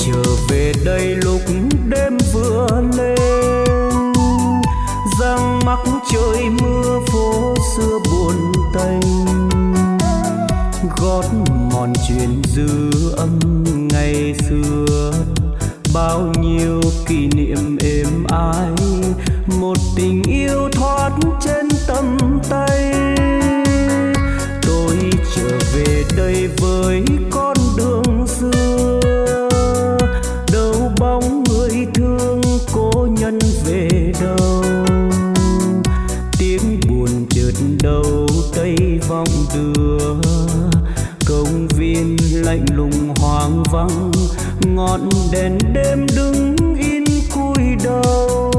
trở về đây lúc đêm vừa lên, giăng mắc trời mưa phố xưa buồn tênh, gót mòn chuyện dư âm ngày xưa, bao nhiêu kỷ niệm êm ái, một tình yêu thoát trên tầm tay. Tôi trở về đây với con đường xưa, đâu bóng người thương cố nhân về đâu, tiếng buồn chợt đầu tây vọng đưa, công viên lạnh lùng hoang vắng, ngọn đèn đêm đứng in cúi đầu.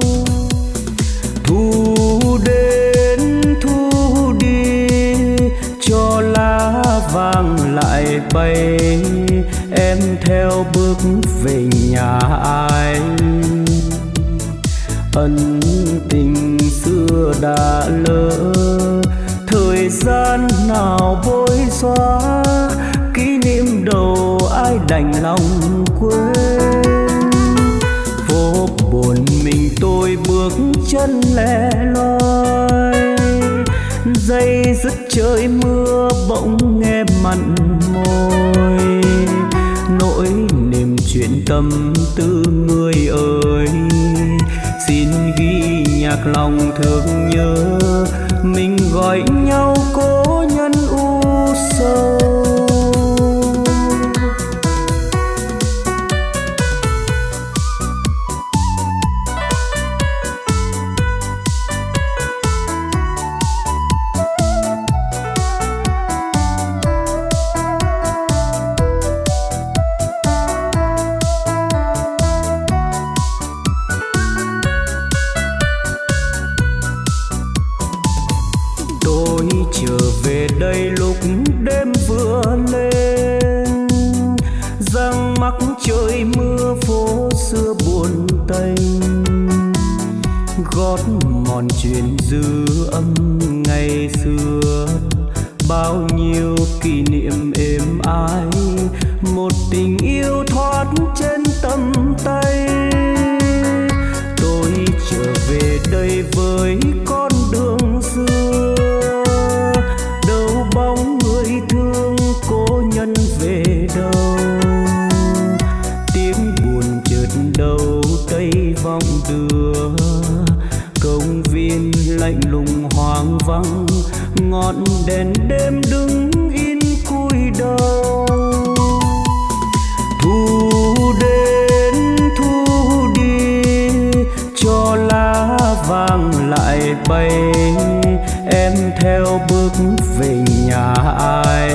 Thu đến thu đi cho lá vàng lại bay, em theo bước về nhà ai. Ân tình xưa đã lỡ, thời gian nào bôi xóa, kỷ niệm đầu ai đành lòng quên. Phố buồn mình tôi bước chân lẻ loi, dây dứt trời mưa bỗng nghe mặn môi, nỗi niềm chuyện tâm tư người ơi. Xin ghi nhạc lòng thương nhớ, mình gọi nhau cố nhân u sầu. Đây lúc đêm vừa lên, giăng mắc trời mưa phố xưa buồn tênh, gót mòn chuyện dư âm ngày xưa, bao nhiêu kỷ niệm êm ái, một tình yêu thoát trên tầm tay. Tôi trở về đây với con đường xưa, bóng người thương cố nhân về đâu, tiếng buồn chợt đầu tây vọng đưa, công viên lạnh lùng hoang vắng, ngọn đèn đêm đứng in cúi đầu. Thu đến thu đi cho lá vàng lại bay, em theo bước về nhà ai.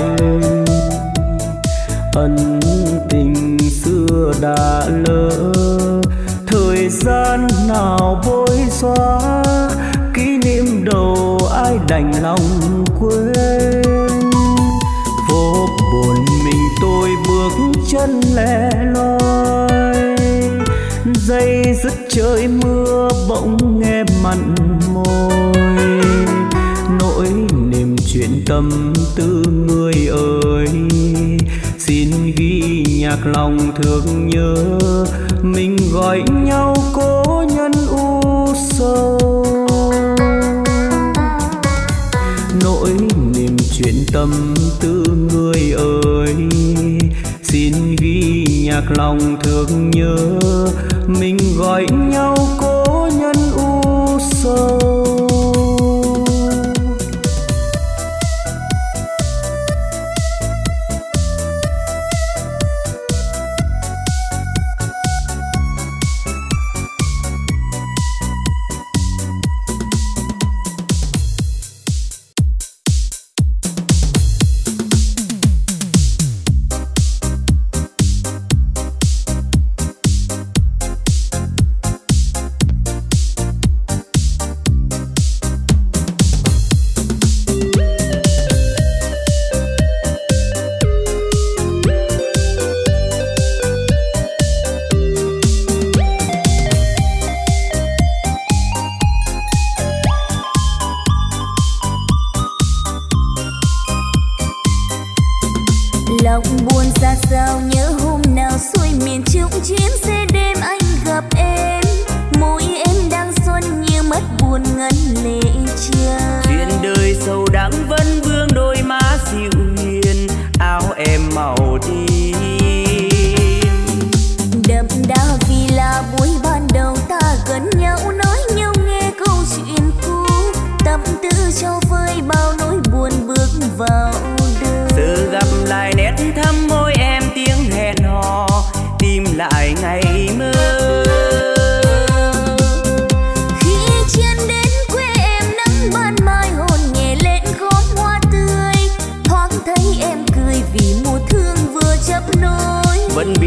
Ân tình xưa đã lỡ, thời gian nào bôi xóa, kỷ niệm đầu ai đành lòng quên. Phố buồn mình tôi bước chân lẻ loi, dây dứt trời mưa bỗng nghe mặn môi, nỗi niềm chuyện tâm tư người ơi. Xin ghi nhạc lòng thương nhớ, mình gọi nhau cố nhân u sầu. Nỗi niềm chuyện tâm tư người ơi, xin ghi nhạc lòng thương nhớ, mình gọi nhau cố nhân u sầu.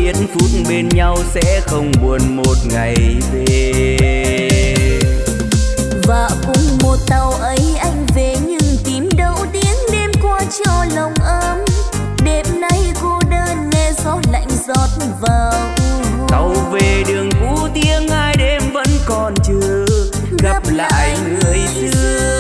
biết phút bên nhau sẽ không buồn một ngày về. Và cùng một tàu ấy anh về nhưng tìm đâu tiếng đêm qua cho lòng ấm. Đêm nay cô đơn nghe gió lạnh rót vào. Tàu về đường cũ tiếng hai đêm vẫn còn chờ gặp lại người xưa.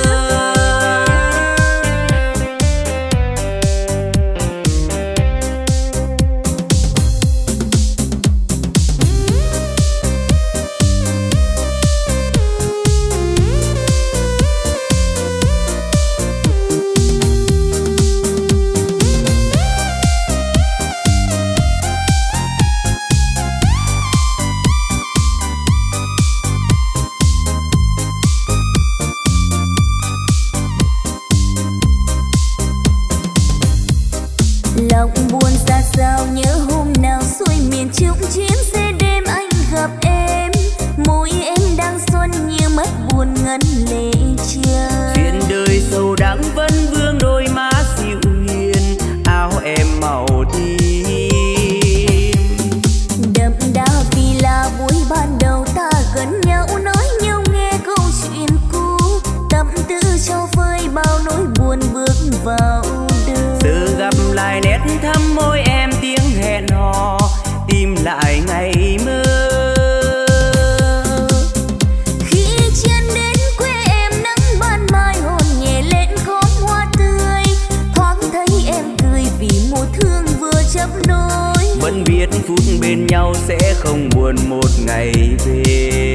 Lòng buồn ra sao nhớ hôm nào xuôi miền trúc chuyến xe đêm anh gặp em. Môi em đang xuân như mắt buồn ngân lệ trời. Chuyện đời sầu đắng vẫn vương đôi má dịu hiền, áo em màu tím. Đậm đà vì là buổi ban đầu ta gần nhau nói nhau nghe câu chuyện cũ. Tâm tư cho vơi bao nỗi buồn bước vào đời. Giờ gặp lại nét thắm môi em tiếng hẹn hò, tìm lại ngày mơ. Khi chân đến quê em nắng ban mai hồn nhẹ lên khóm hoa tươi. Thoáng thấy em cười vì mùa thương vừa chấp nối. Vẫn biết phút bên nhau sẽ không buồn một ngày về.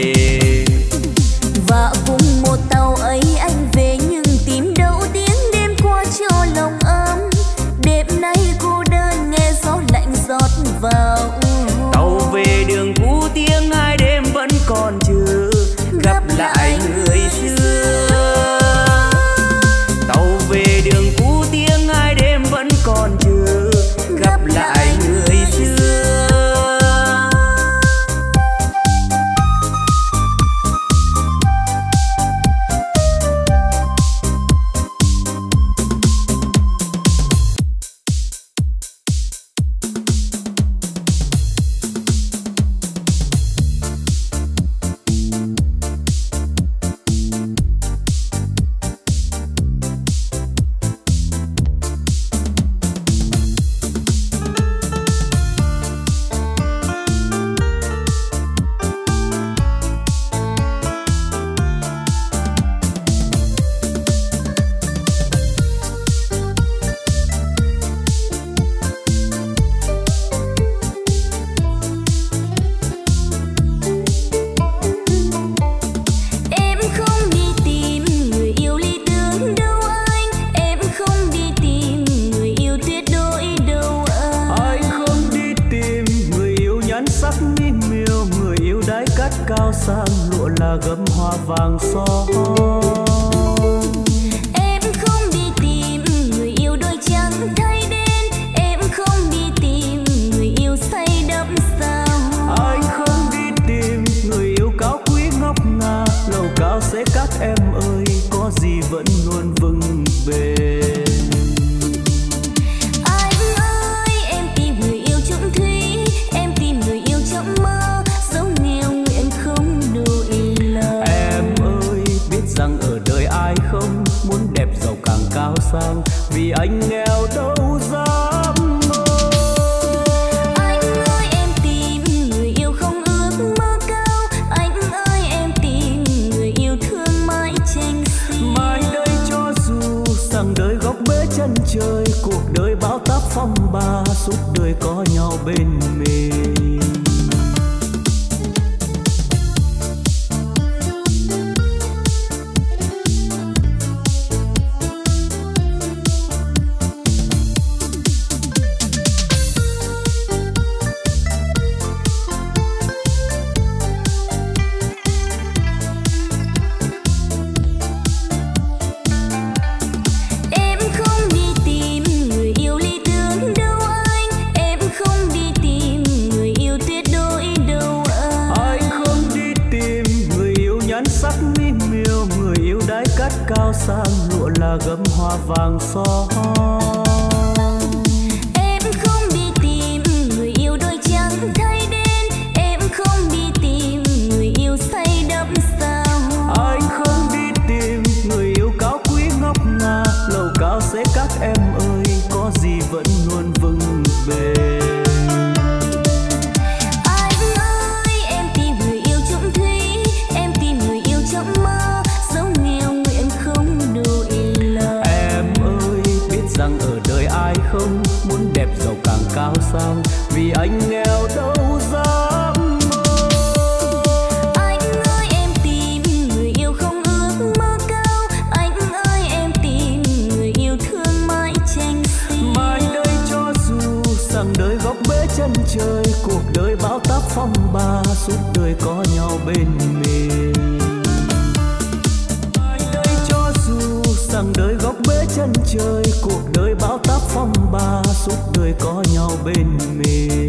Và cùng một tàu ấy anh về nhưng tìm đâu tiếng đêm qua cho lòng ấm. Đêm nay cô đơn nghe gió lạnh rót vào. Tàu về đường cũ tiếng hai đêm vẫn còn chờ gặp lại người xưa. Tàu về đường cũ tiếng hai đêm vẫn còn chờ gặp lại người xưa. Cao sang lụa là gấm hoa vàng son. Em không đi tìm người yêu đôi trắng thay đen. Em không đi tìm người yêu say đắm sao. Anh không đi tìm người yêu cao quý ngọc ngà. Lầu cao sẽ các em ơi, có gì vẫn luôn vững bền. Anh ơi em tìm người yêu chung thủy. Em tìm người yêu trong mơ, giống nghèo nguyện không đổi lời. Em ơi biết rằng ở đời ai không muốn đẹp giàu càng cao sang, vì anh nghèo đâu dám mơ. Anh ơi em tìm người yêu không ước mơ cao. Anh ơi em tìm người yêu thương mãi tranh xin. Mai đây cho dù sang đời góc bể chân trời, cuộc đời bão táp phong ba, suốt đời có nhau bên mình. Em không đi tìm người yêu lý tưởng đâu anh. Em không đi tìm người yêu tuyệt đối đâu anh. Anh không đi tìm người yêu nhan sắc mỹ miều, người yêu đái cát cao sang lụa là gấm hoa vàng son. Em không đi tìm người yêu đôi cuộc đời bão táp phong ba, suốt đời có nhau bên mình. Ai đây cho dù rằng đời góc bể chân trời, cuộc đời bão táp phong ba, suốt đời có nhau bên mình.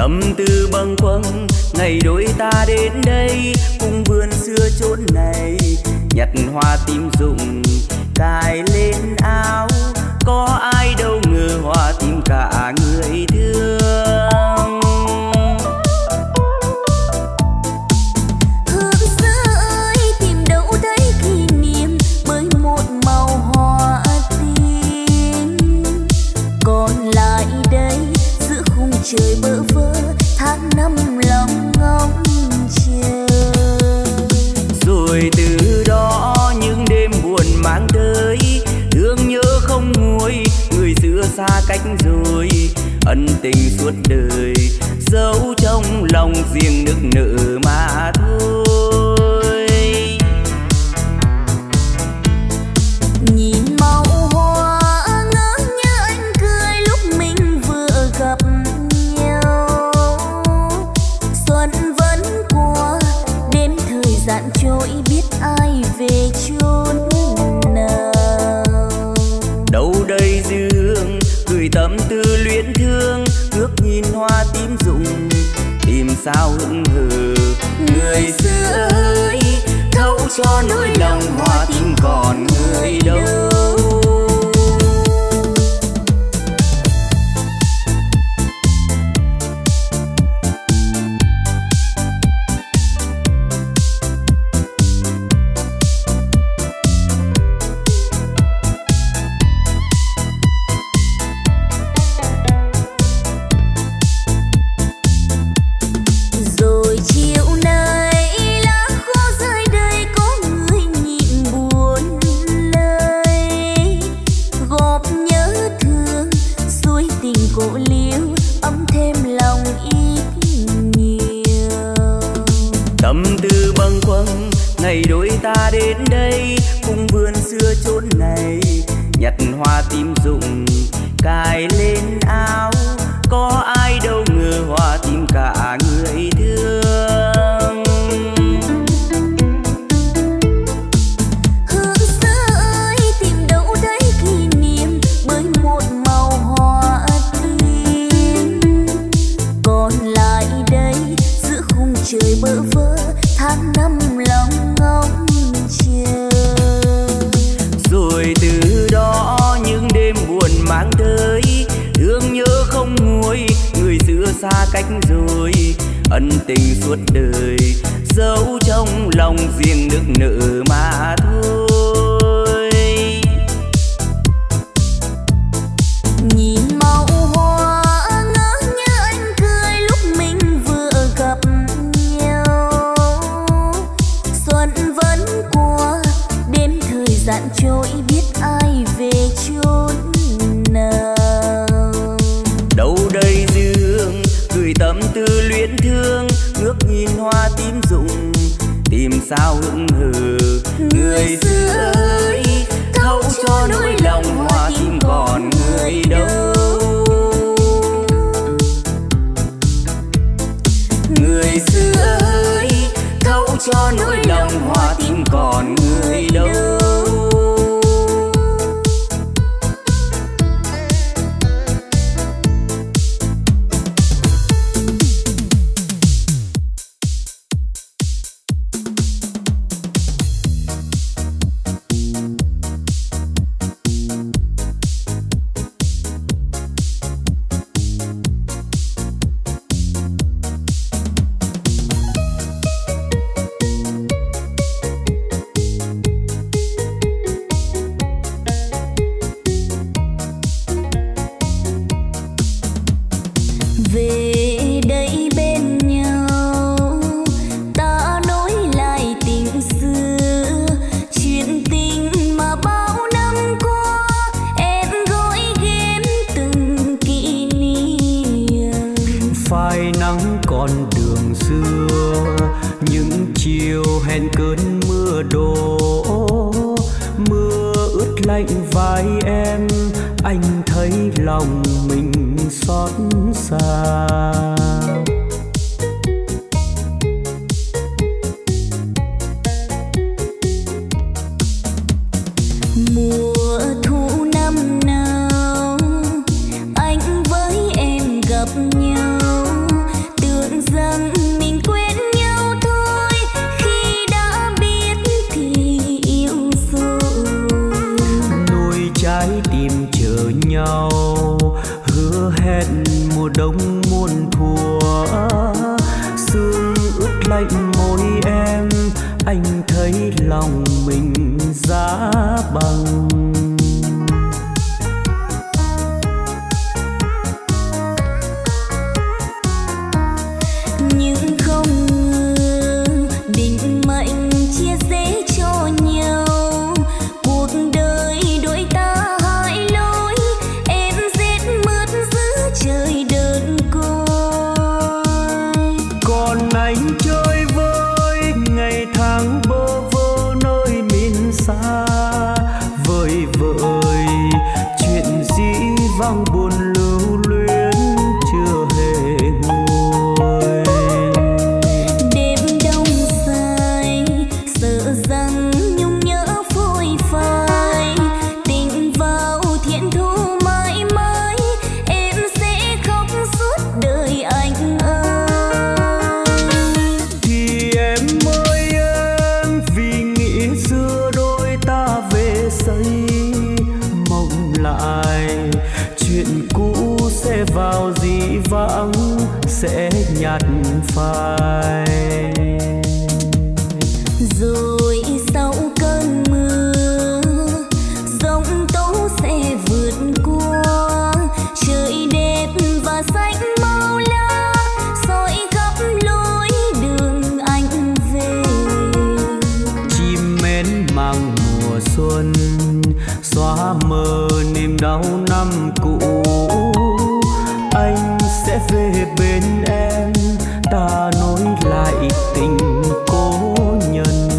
tâm tư bâng khuâng ngày đôi ta đến đây cùng vườn xưa chốn này, nhặt hoa tím rụng cài lên áo, có ai đâu ngờ hoa tím cả người thương. Hương xưa ơi tìm đâu thấy kỷ niệm bởi một màu hoa tím, còn lại đây giữa khung trời bơ vơ tháng năm lòng ngóng chờ. Rồi từ đó những đêm buồn mang tới, thương nhớ không nguôi, người xưa xa cách rồi, ân tình suốt đời giấu trong lòng riêng nức nở mà thôi. Nhìn màu hoa ngỡ như anh cười lúc mình vừa gặp nhau, xuân vẫn qua đêm thời gian trôi biết ai về chốn nào. Đâu đây dư hương gửi tâm tư luyến thương, ước nhìn hoa tím rụng tìm sao hững hờ. Người xưa ơi thấu cho nỗi lòng hoa tím còn người đâu. Ngày đôi ta đến đây cùng vườn xưa chốn này, nhặt hoa tím rụng cài lên áo, có ai đâu ngờ hoa tím cả người thương. Hương xưa ơi tìm đâu thấy kỷ niệm bởi một màu hoa tím, còn lại đây giữa khung trời bơ vơ tháng năm lòng ngóng chờ. Rồi từ đó những đêm buồn mang tới, thương nhớ không nguôi, người xưa xa cách rồi, ân tình suốt đời giấu trong lòng riêng nức nở mà thôi. Nhìn màu hoa ngỡ như anh cười lúc mình vừa gặp nhau, xuân vẫn qua đêm thời gian trôi biết ai về chốn nào. Đâu đây dư hương gửi tâm tư luyến thương, ước nhìn hoa tím rụng tìm sao hững hờ. Người xưa ơi thấu cho nỗi lòng hoa tím còn người đâu. Người xưa ơi thấu cho nỗi lòng hoa tím còn người đâu. lòng mình giá bằng. Nhưng không ngờ định mệnh chia rẽ cho nhau, cuộc đời đôi ta hai lối, em rét mướt giữa trời đơn côi. Còn anh chơi với ngày tháng bơ vơ nơi miền xa, vời vợi chuyện dĩ vang buồn lưu luyến chưa hề nguôi. Đêm đông dài sợ rằng nhung nhớ phôi phai, tình vào thiện thu mãi mãi, em sẽ khóc suốt đời anh ơi. Thì em ơi em, vì nghĩ xưa đôi ta về xây mộng lại, chuyện cũ sẽ vào dĩ vãng sẽ nhạt phai. Rồi sau cơn mưa giông tố sẽ vượt qua, trời đẹp và xanh mau la soi khắp lối đường anh về. Chim mến mang mùa xuân xóa mờ niềm đau năm cũ, anh sẽ về bên em, ta nối lại tình cố nhân.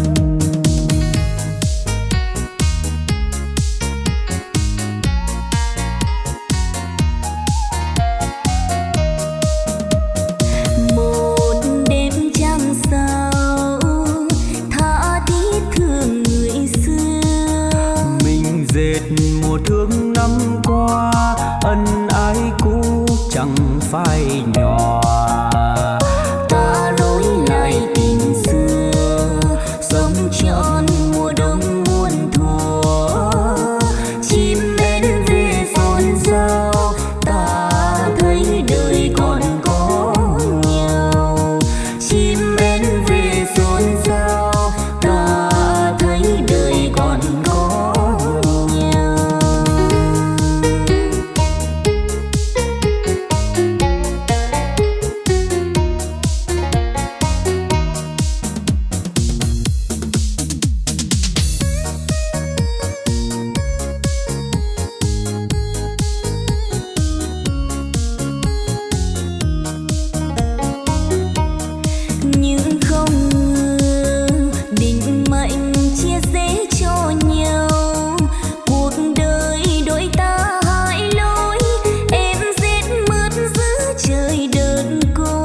Một đêm trăng sao tha thiết thương người xưa, Mình dệt mùa thương năm qua, ân ái cũ chẳng phai nhòa. ta nối lại tình xưa, sống trọn mùa đông muôn thuở. Chim én về xôn xao, ta thấy đời còn có nhau. Chim én về xôn xao, ta thấy đời còn có nhau. Nhưng không ngờ định mệnh chia rẽ cho nhau, cuộc đời đôi ta hai lối, em rét mướt giữa trời đơn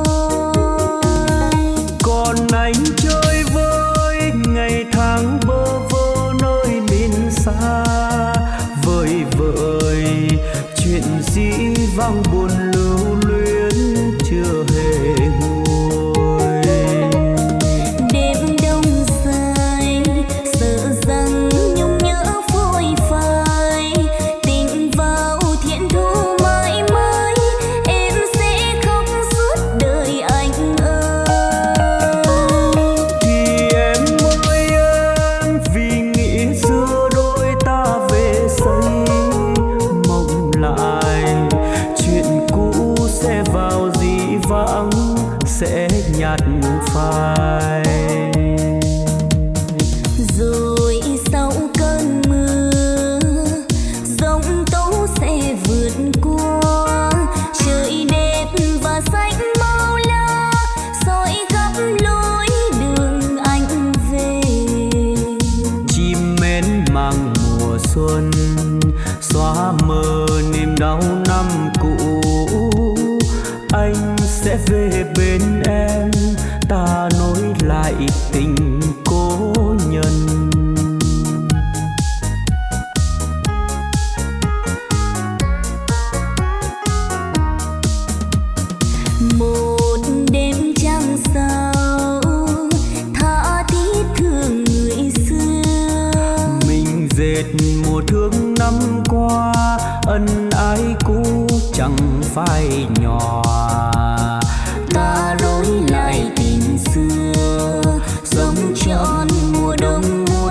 côi. Còn anh chơi với ngày tháng bơ vơ nơi miền xa, vời vợi chuyện dĩ vang buồn lưu luyến chưa hề nguôi. Đêm đông dài sợ rằng nhung nhớ phôi phai, tình vào thiện thu mãi mãi, em sẽ khóc suốt đời anh ơi. Thì em ơi em, vì nghĩ xưa đôi ta về xây mộng lại, chuyện cũ sẽ vào dĩ vãng sẽ nhạt phai. Rồi sau cơn mưa giông tố sẽ vượt qua, trời đẹp và xanh mau la soi khắp lối đường anh về. Chim mến mang mùa xuân xóa mờ niềm đau năm cũ, anh sẽ về bên em, ta nối lại tình cố nhân. Một đêm trăng sao tha thiết thương người xưa, Mình dệt mùa thương năm qua, ân ái cũ chẳng phai nhòa. ta nối lại tình xưa, sống trọn mùa đông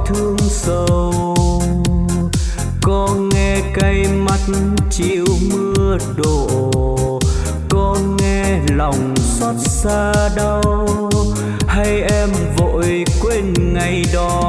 thương sầu, có nghe cay mắt chịu mưa đổ, có nghe lòng xót xa đau, hay em vội quên ngày đó.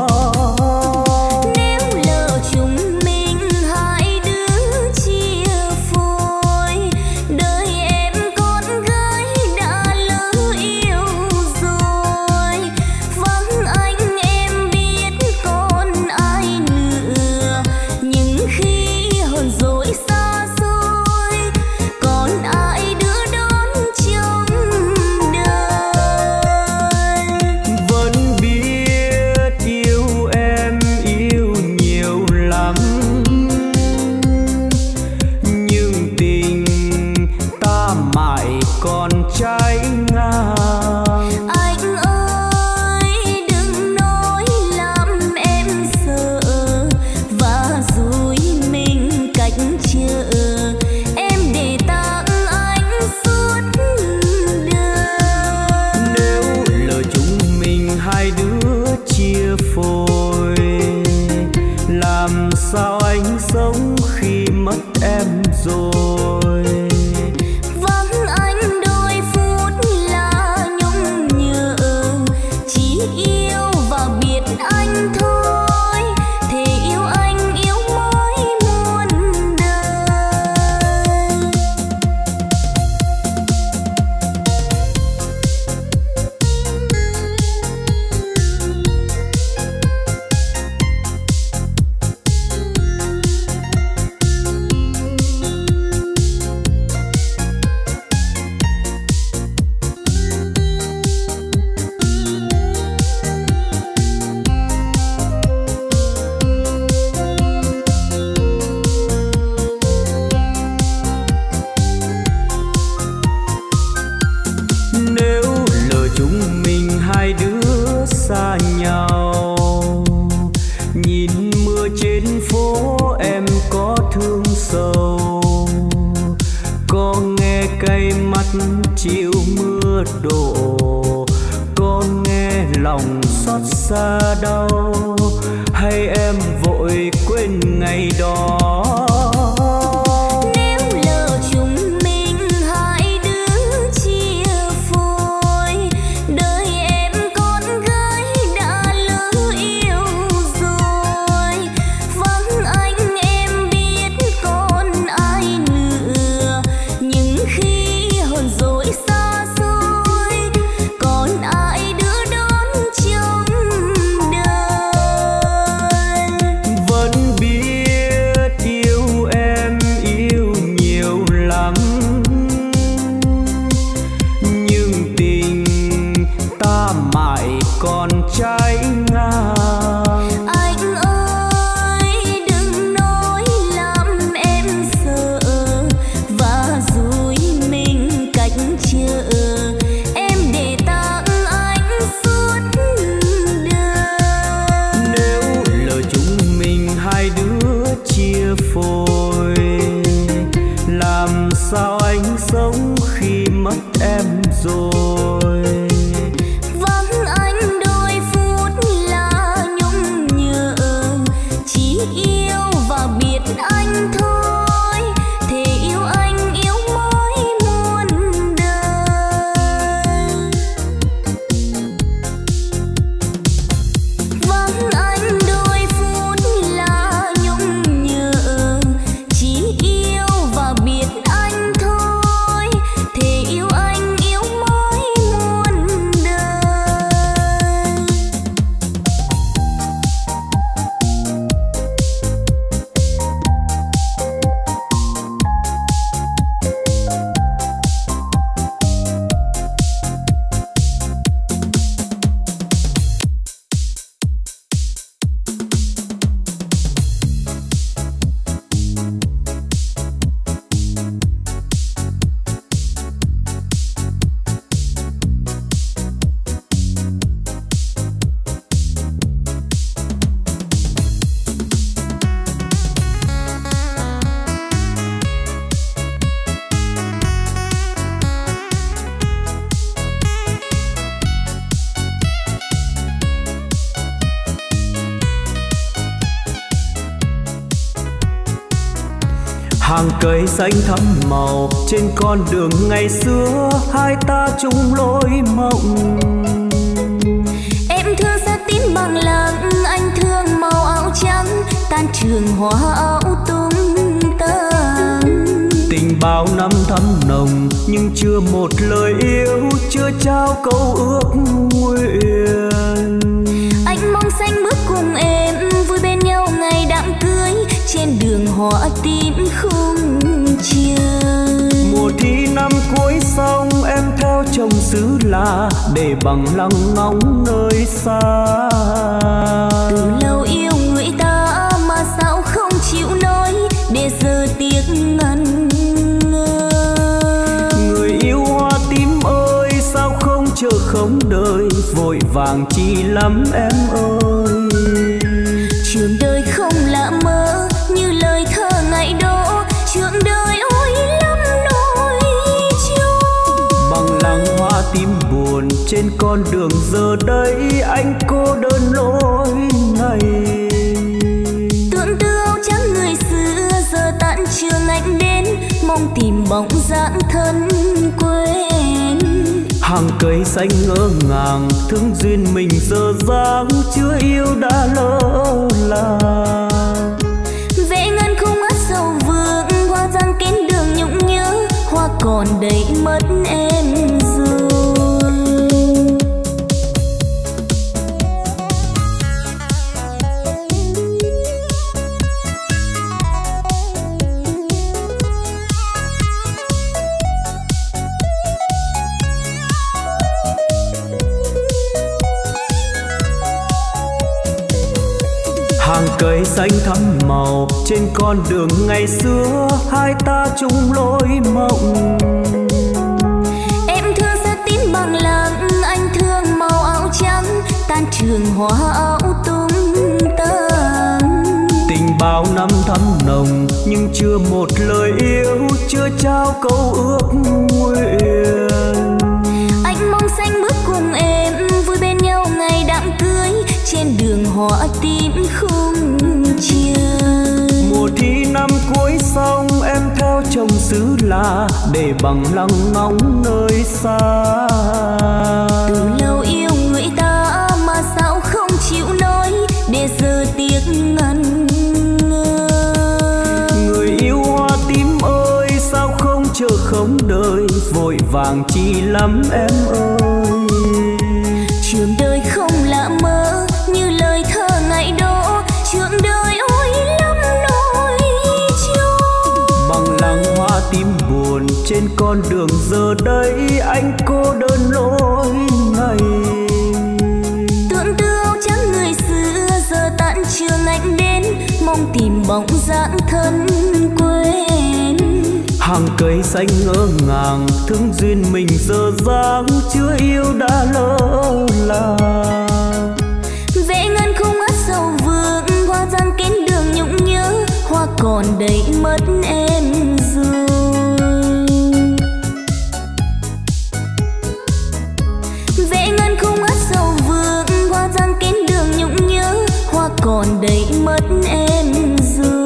Sao anh sống khi mất em rồi? Vắng anh đôi phút là nhung nhớ, chỉ yêu và biết anh thôi, thì yêu anh yêu mãi muôn đời. Xa nhau nhìn mưa trên phố, em có thương sầu, có nghe cay mắt chịu mưa đổ, có nghe lòng xót xa đau, hay em vội quên ngày đó. Hàng cây xanh thắm màu trên con đường ngày xưa, hai ta chung lối mộng. Em thương xa tím bằng lặng, anh thương màu áo trắng, tan trường hoa áo tung tàn. Tình bao năm thắm nồng nhưng chưa một lời yêu, chưa trao câu ước nguyện. Anh mong xanh bước cùng em vui bên nhau ngày đám cưới, trên đường hoa tím khung trời. Mùa thi năm cuối xong em theo chồng xứ lạ, để bằng lăng ngóng nơi xa. Từ lâu yêu người ta mà sao không chịu nói, để giờ tiếc ngần ngơ. Người yêu hoa tím ơi sao không chờ không đợi, vội vàng chi lắm em ơi. Trường đời không lạ mơ như lời thơ ngày đó, trường đời ôi lắm nỗi trôi. Bằng lăng hoa tím buồn trên con đường giờ đây, anh cô đơn lối này. Tưởng tư áo trắng người xưa giờ tận trường anh đến, mong tìm bóng dáng thân quen. Hàng cây xanh ngỡ ngàng thương duyên mình giờ dáng, chưa yêu đã lỡ làng. Vẽ ngân khung mắt sầu vương, hoa răng kín đường nhung nhớ, hoa còn đầy mất em rồi. Hàng cây xanh thắm màu trên con đường ngày xưa, hai ta chung lối mộng. Em thương xa tím bằng lặng, anh thương màu áo trắng, tan trường hoa áo tung tàn. Tình bao năm thắm nồng nhưng chưa một lời yêu, chưa trao câu ước nguyện. Anh mong xanh bước cùng em vui bên nhau ngày đám cưới, trên đường hoa tím khung trời. Mùa thi năm cuối xong em theo chồng xứ lạ, để bằng lăng ngóng nơi xa. Từ lâu yêu người ta mà sao không chịu nói, để giờ tiếc ngần ngơ. Người yêu hoa tím ơi sao không chờ không đợi, vội vàng chi lắm em ơi. Trường đời không lạ mơ như lời thơ ngày đó, trường đời ôi lắm nỗi trôi. Bằng lăng hoa tím buồn trên con đường giờ đây, anh cô đơn lối này. Tưởng tư áo trắng người xưa giờ tận trường anh đến, mong tìm bóng dáng thân quen. Hàng cây xanh ngỡ ngàng thương duyên mình giờ dáng, chưa yêu đã lỡ làng. Vẽ ngân khung mắt sầu vương, hoa răng kín đường nhung nhớ, hoa còn đầy mất em rồi. Vẽ ngân khung mắt sầu vương, hoa răng kín đường nhung nhớ, hoa còn đầy mất em rồi.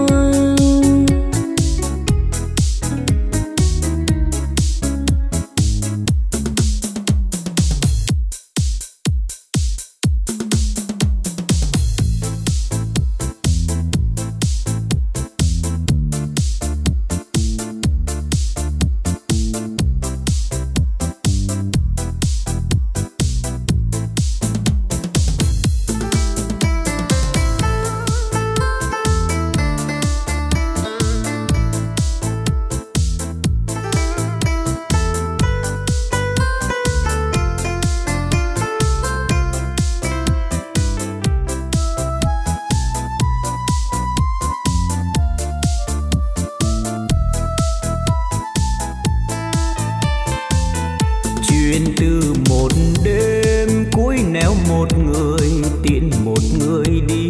Chuyện từ một đêm cuối néo một người tiễn một người đi,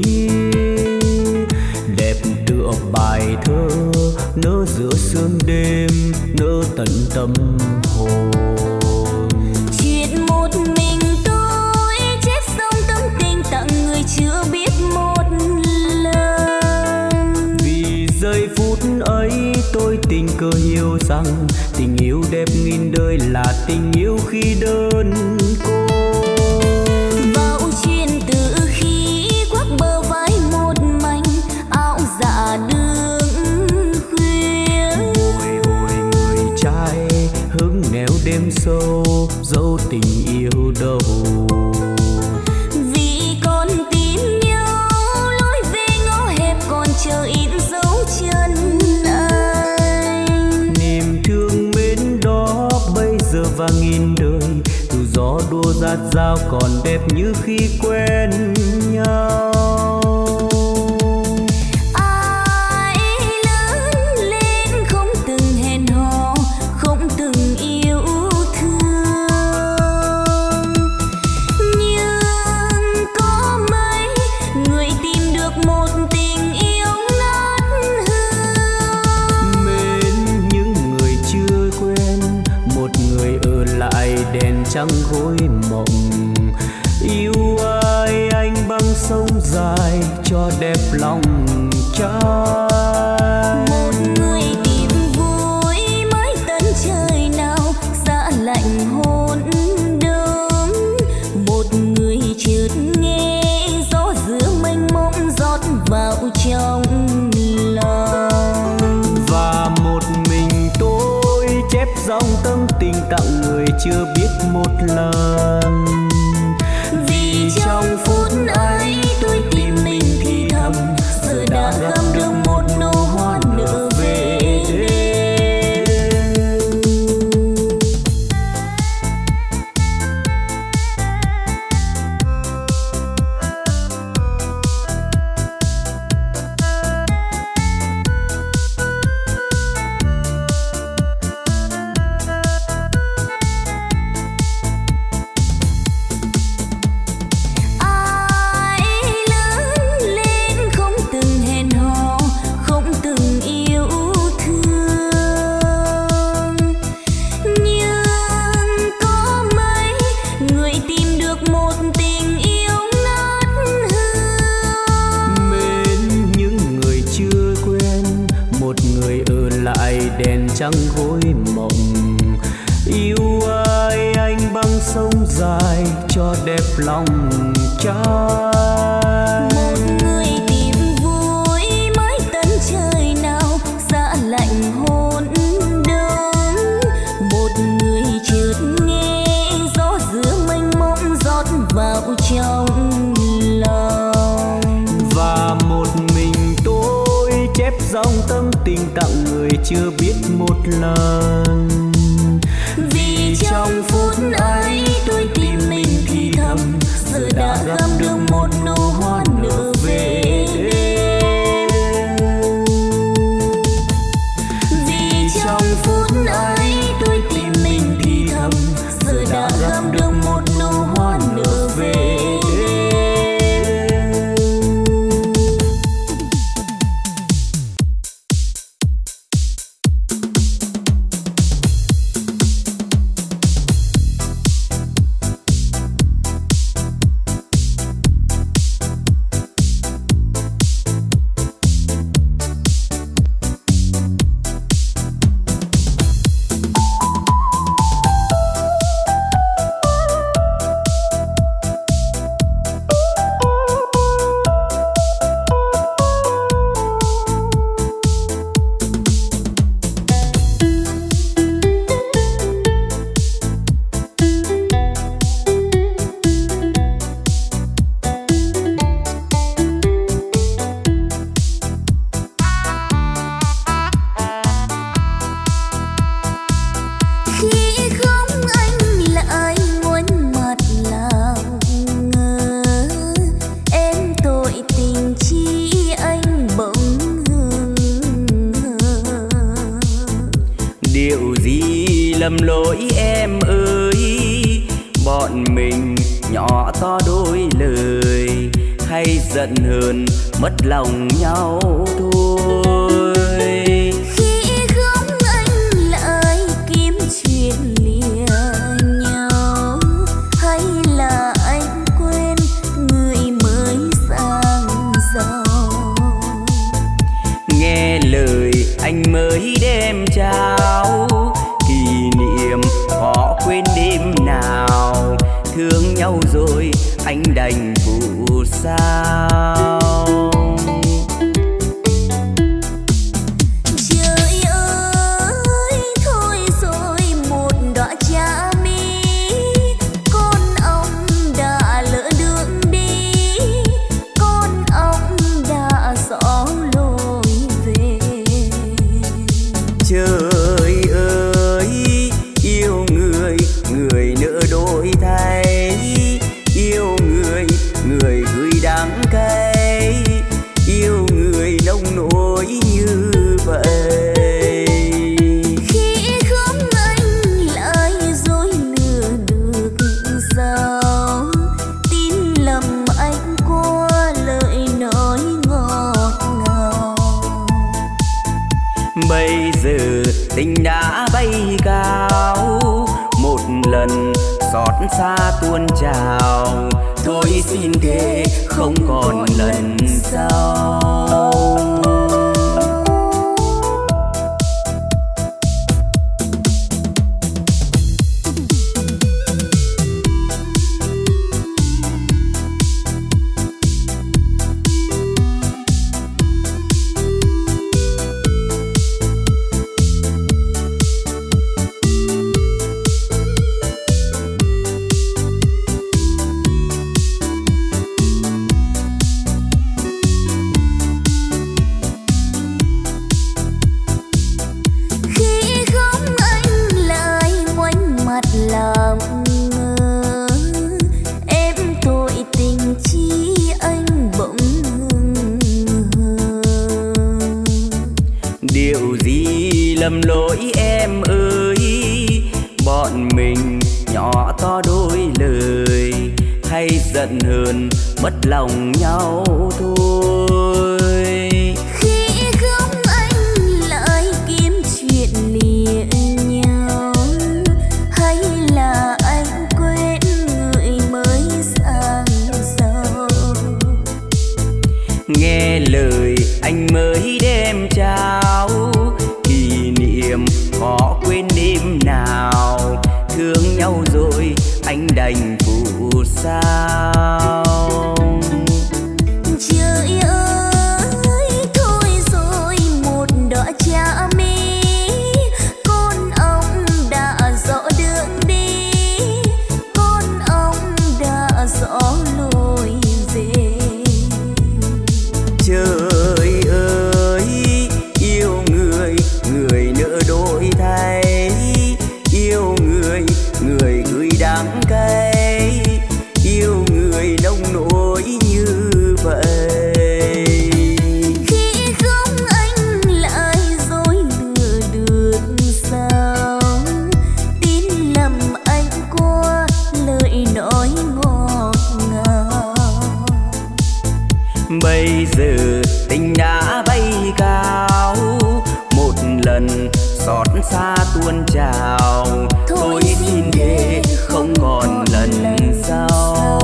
đẹp tựa bài thơ nỡ giữa sương đêm, nỡ tận tâm hồn. Chuyện một mình tôi chết xong tâm tình tặng người chưa biết một lần. Vì giây phút ấy tình cờ hiểu rằng tình yêu đẹp nghìn đời là tình yêu khi đơn côi. Vào chuyện từ khi quắc bờ vai một mảnh áo dạ đường khuya. Bồi hồi người trai hứng nẻo đêm sâu dấu tình yêu đâu. Vì con tìm nhau lối về ngõ hẹp còn chờ in dấu chân anh. Niềm thương mến đó bây giờ và nghìn đời, từ gió đua rát rao còn đẹp như khi quen nhau. Ai lớn lên không từng hẹn hò, không từng yêu thương, nhưng có mấy người tìm được một tình yêu ngát hương. Mến những người chưa quen, một người ở lại đèn trăng gối mộng. Yêu ai anh băng sông dài cho đẹp lòng trai. Một người tìm vui mới tận trời nào giá lạnh hôn đớm. Một người chợt nghe gió giữa mênh mông rót vào trong lòng. Và một mình tôi chép dòng tâm tình tặng người chưa biết một lần. Vì trong phút ấy tôi tìm mình thì thầm, giờ đã gặp được một nụ hoa nở về đêm. Ai lớn lên không từng hẹn hò, không từng yêu thương, nhưng có mấy người tìm được một tình yêu ngát hương. Mến những người chưa quen, một người ở lại đèn trăng gối mộng. Yêu ai anh băng sông dài cho đẹp lòng trai. Một người tìm vui mới tận trời nào giá lạnh hôn đớm. Một người chợt nghe gió giữa mênh mông rót vào trong lòng. Và một mình tôi chép dòng tâm tình tặng người chưa biết một lần. Vì trong phút ấy tôi tìm mình thì thầm, giờ đã gặp được một nụ hoa nở về đêm. Vì trong phút ấy tôi tìm mình thì thầm, giờ đã gặp được một nụ hoa nở về đêm. lầm lỗi em ơi, bọn mình nhỏ to đôi lời, hay giận hờn mất lòng nhau thôi. Khi không anh lại kiếm chuyện lìa nhau, hay là anh quên người mới sang giàu. Nghe lời anh mới đem trao, kỷ niệm khó quên đêm nào, thương nhau rồi anh đành phụ sao. Tình đã bay cao, một lần xót xa tuôn trào, thôi xin thề không còn lần sau. Lầm lỗi em ơi, bọn mình nhỏ to đôi lời, hay giận hờn mất lòng nhau thôi. Khi không anh lại kiếm chuyện lìa nhau, hay là anh quên người mới sang giàu. Nghe lời anh mới đem trao, khó quên đêm nào, thương nhau rồi anh đành phụ sao. Trời ơi thôi rồi một đóa cha mi, con ông đã rõ đường đi, con ông đã rõ lối về. Trời ơi yêu người, người nỡ đổi thay, yêu người, người gửi đắng cay, yêu người nông nỗi như vậy. Khi không anh lại dối lừa được sao, tin lầm anh qua lời nói ngọt ngào. Bây giờ tình đã bay cao, một lần xót xa tuôn trào, thôi xin thề không còn lần sau.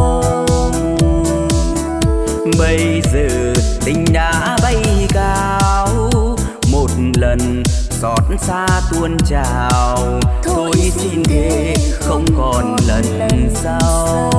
Bây giờ tình đã bay cao, một lần xót xa tuôn trào, thôi xin thề không còn lần sau.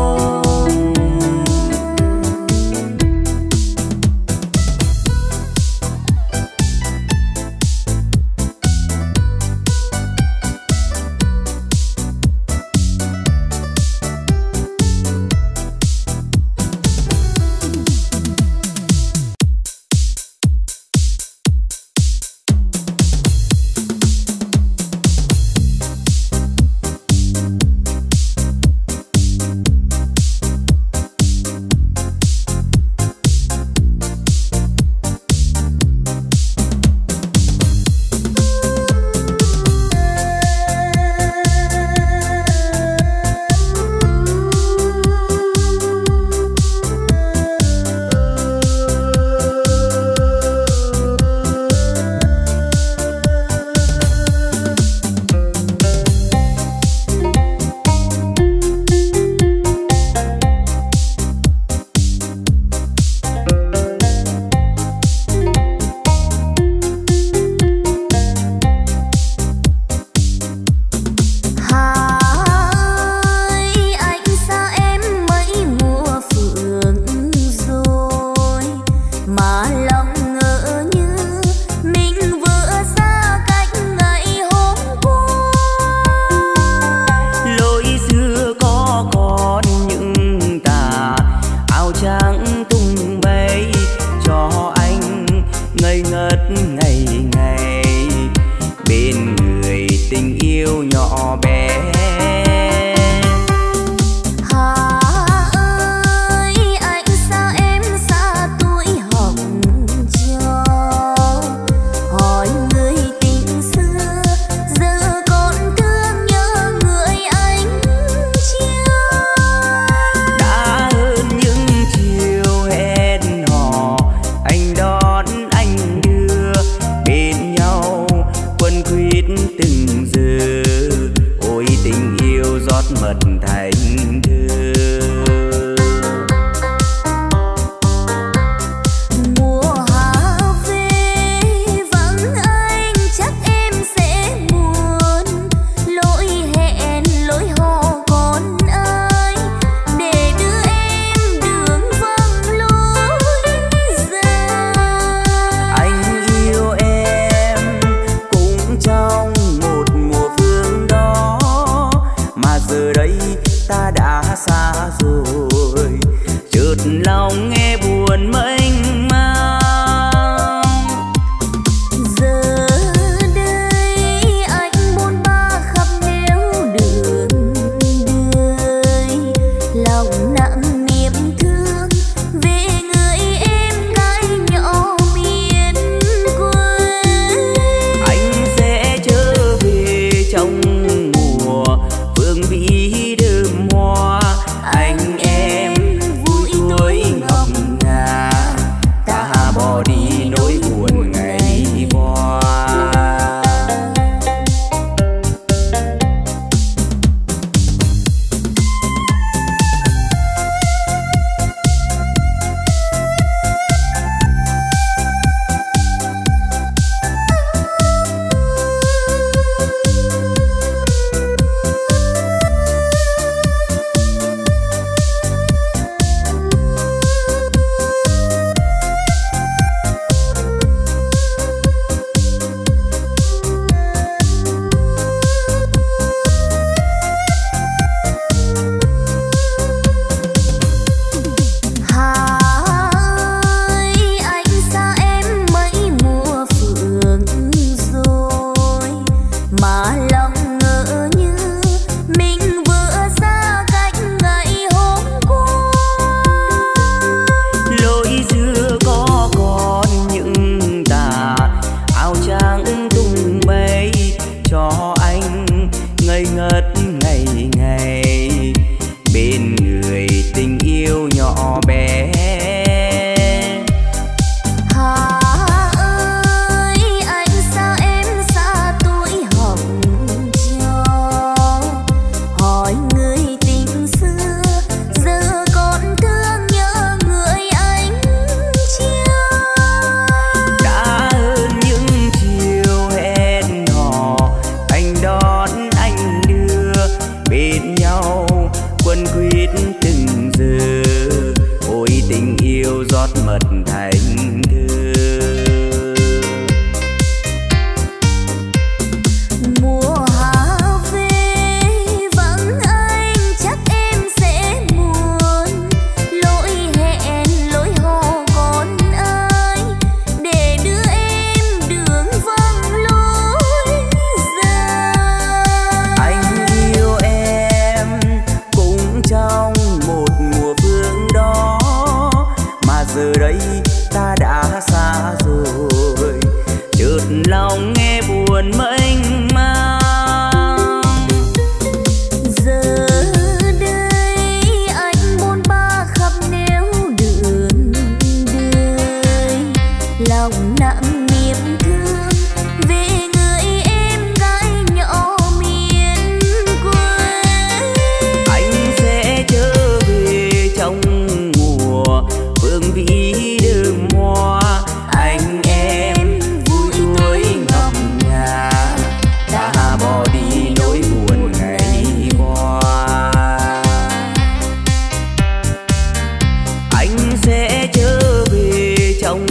mà lòng ngỡ như mình vừa xa cách ngày hôm qua. Lối xưa có còn những tà áo trắng tung bay cho anh ngây ngất ngày ngày bên người tình yêu nhỏ bé. Sẽ trở về trong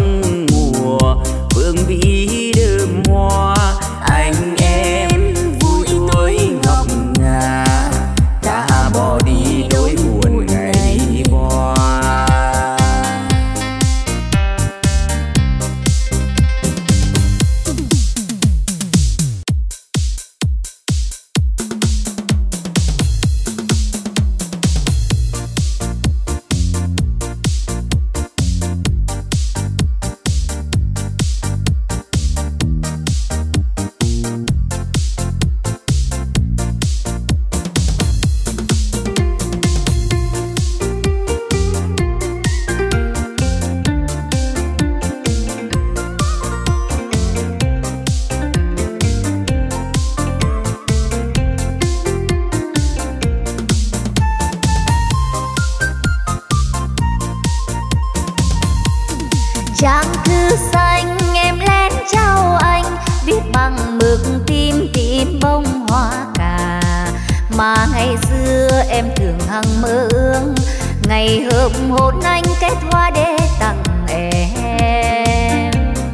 Trang thư xanh em len trao anh, viết bằng mực tím tím bông hoa cà, mà ngày xưa em thường hằng mơ ước ngày hợp hôn anh kết hoa để tặng em.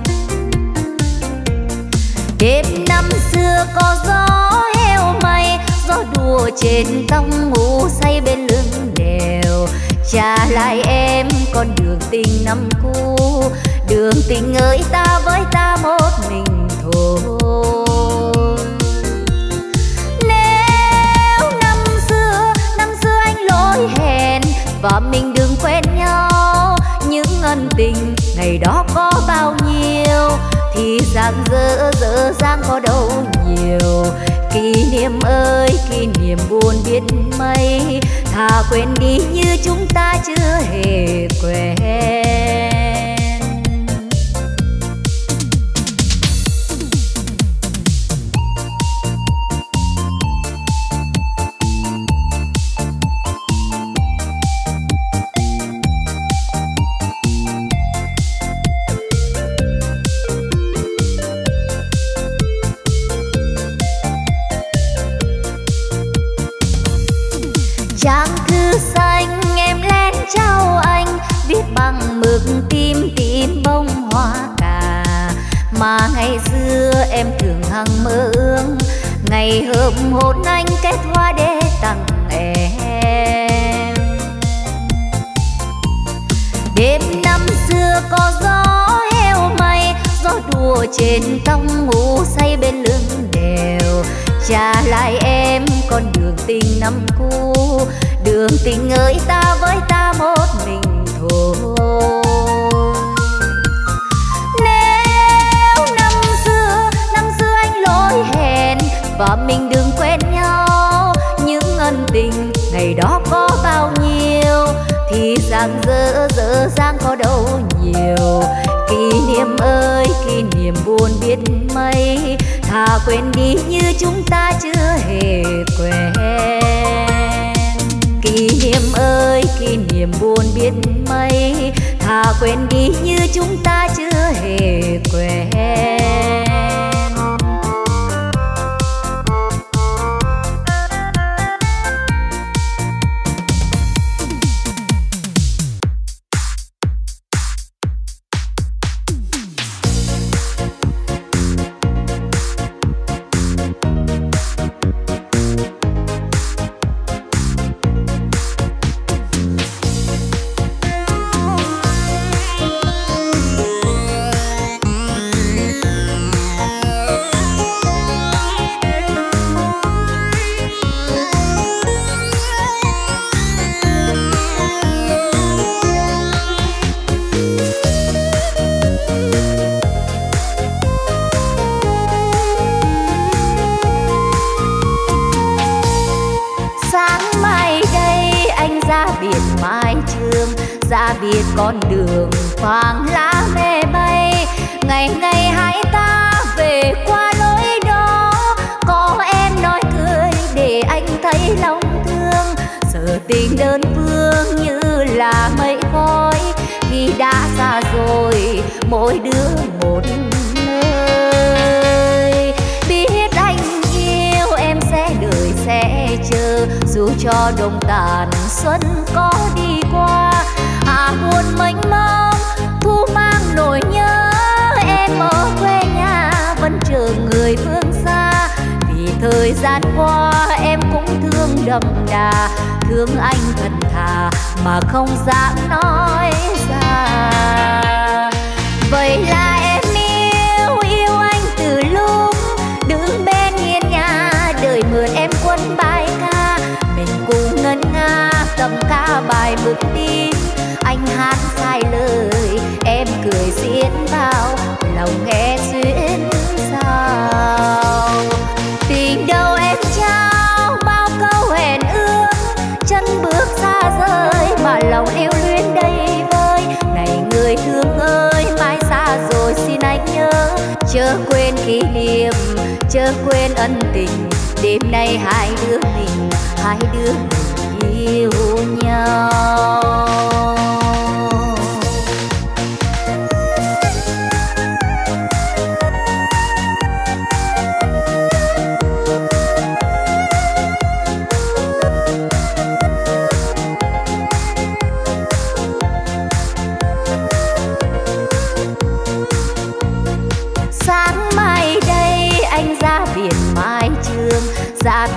Đêm năm xưa có gió heo may, gió đùa trên tông ngủ say bên lưng đèo, trả lại em con đường tình năm cũ, đường tình ơi ta với ta một mình thôi. Nếu năm xưa anh lỗi hẹn và mình đừng quen nhau, những ân tình ngày đó có bao nhiêu thì rằng dở dang có đâu nhiều. Kỷ niệm ơi kỷ niệm buồn biết mấy, thà quên đi như chúng ta chưa hề quen. Trang thư xanh em len trao anh, viết bằng mực tím tím bông hoa cà, mà ngày xưa em thường hằng mơ ước ngày hợp hôn anh kết hoa để tặng em. Đêm năm xưa có gió heo may, gió đùa trên tông ngủ say bên lưng đèo, trả lại em con đường tình năm cũ, đường tình ơi ta với ta một mình thôi. Nếu năm xưa anh lỗi hẹn và mình đừng quen nhau, những ân tình ngày đó có bao nhiêu thì rằng dở dang có đâu nhiều. Kỷ niệm ơi kỷ niệm buồn biết mấy, thà quên đi như chúng ta chưa hề quen. Kỷ niệm ơi kỷ niệm buồn biết mấy, thà quên đi như chúng ta chưa hề quen. Ra biệt con đường khoang lá mê bay, ngày ngày hai ta về qua lối đó, có em nói cười để anh thấy lòng thương. Giờ tình đơn phương như là mây khói, khi đã xa rồi mỗi đứa một nơi. Biết anh yêu em sẽ đợi sẽ chờ, dù cho đông tàn xuân có đi qua. Buồn mênh mông thu mang nỗi nhớ, em ở quê nhà vẫn chờ người phương xa. Vì thời gian qua em cũng thương đậm đà, thương anh thật thà mà không dám nói ra. Vậy là em yêu anh từ lúc đứng bên hiên nhà, đợi mượn em quân bài ca, mình cùng ngân nga cầm ca bài mực tim. Anh hát sai lời em cười xiên bao, lòng nghe xuyên sao. Tình đâu em trao bao câu hẹn ước, chân bước xa rời mà lòng yêu luyến đầy vơi. Này người thương ơi mai xa rồi xin anh nhớ, chớ quên kỷ niệm chớ quên ân tình. Đêm nay hai đứa mình yêu nhau.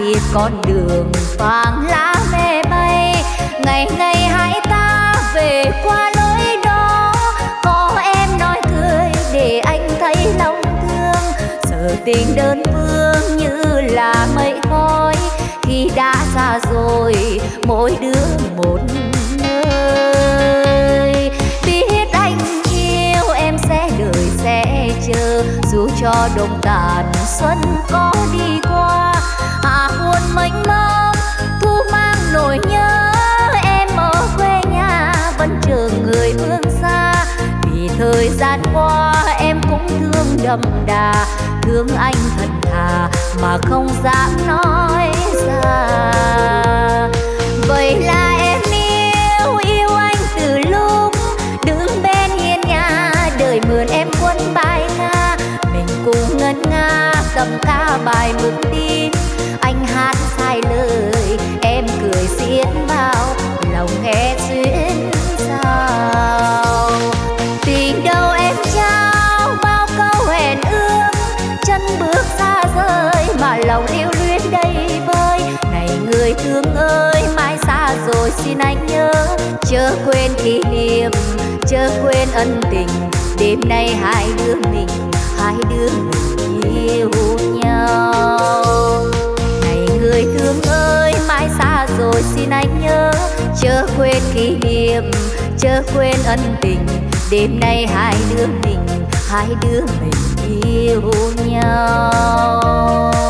biệt con đường vàng lá mê bay. Ngày ngày hai ta về qua lối đó, có em nói cười để anh thấy lòng thương. Giờ tình đơn phương như là mây khói, khi đã xa rồi mỗi đứa một nơi. Biết anh yêu em sẽ đợi sẽ chờ, dù cho đông tàn xuân có đi qua. Buồn mênh mông thu mang nỗi nhớ, em ở quê nhà vẫn chờ người phương xa. Vì thời gian qua em cũng thương đậm đà, thương anh thật thà mà không dám nói ra. Vậy là em yêu anh từ lúc đứng bên hiên nhà, đợi mượn em quân bài ca. Mình cùng ngân nga cầm ca bài mực tin, anh hát sai lời em cười xiết bao, lòng nghe xuyên sao. Tình đâu em trao bao câu hẹn ước, chân bước xa rời mà lòng yêu luyến đầy vơi. Này người thương ơi, mãi xa rồi xin anh nhớ, chớ quên kỷ niệm, chớ quên ân tình. Đêm nay hai đứa mình yêu nhau. Này người thương ơi, mãi xa rồi xin anh nhớ, chớ quên kỷ niệm, chớ quên ân tình. Đêm nay hai đứa mình yêu nhau.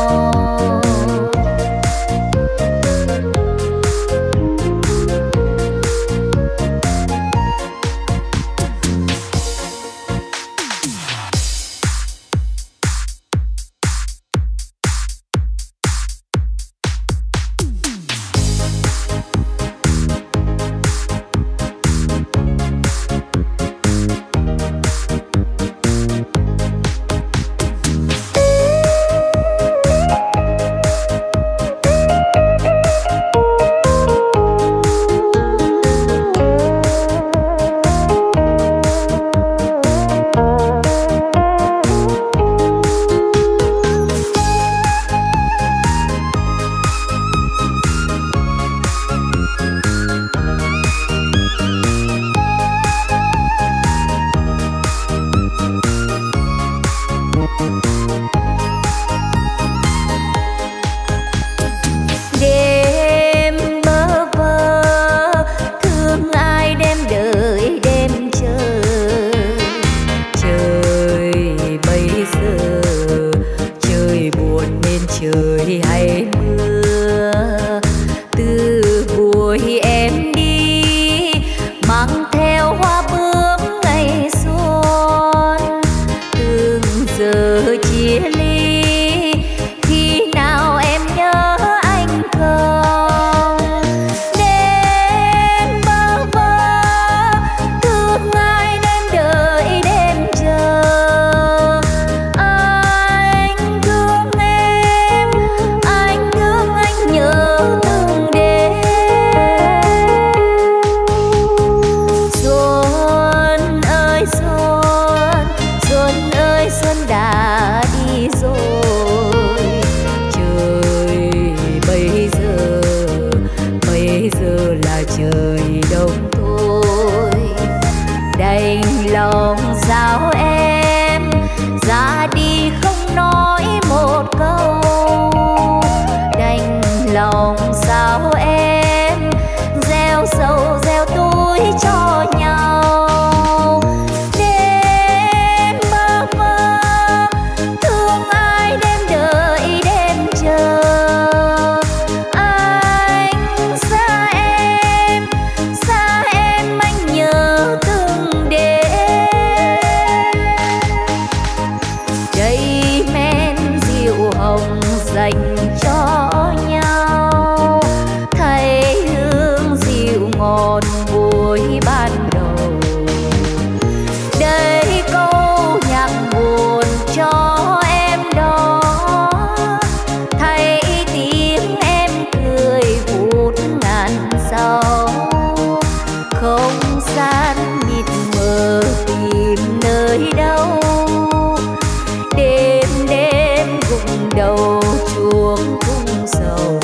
đầu chuông cung sầu.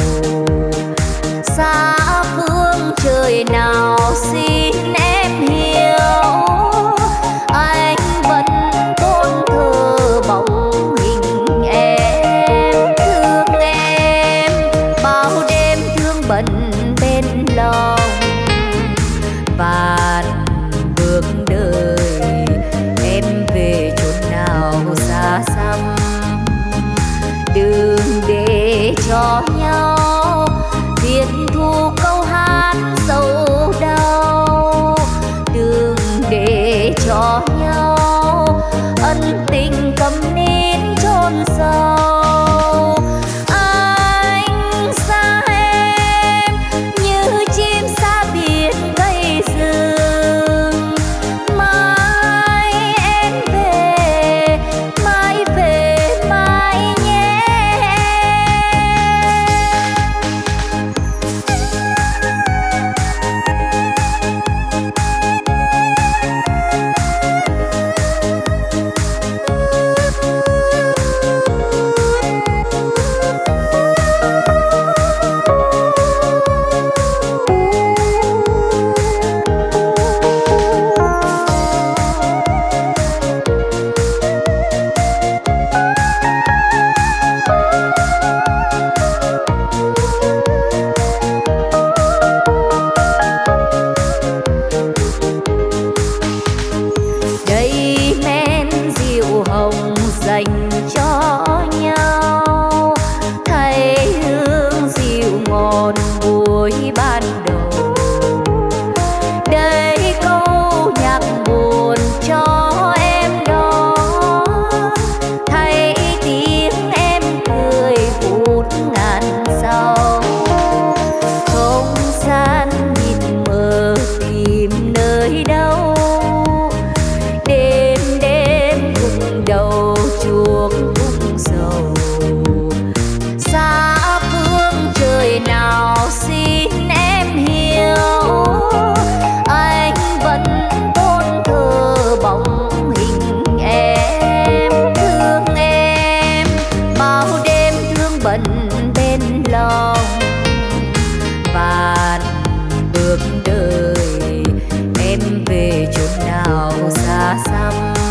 tình cầm nín chôn sâu. Anh xa em như chim xa biển cây rừng. Mai em về, mai về mai nhé. Đây men rượu hồng dành cho nhau, thay hương rượu ngọt buổi ban đầu. Đây câu nhạc buồn cho em đó, thay tiếng em cười phút ngàn sau. Không gian nhìn mờ tìm nơi đâu, đêm đêm cùng đầu chuông cung sầu. Xa phương trời nào xin em hiểu, anh vẫn tôn thờ bóng hình em. Thương em bao đêm thương bận bên lòng, vạn bước đời em về chốn nào xa xăm.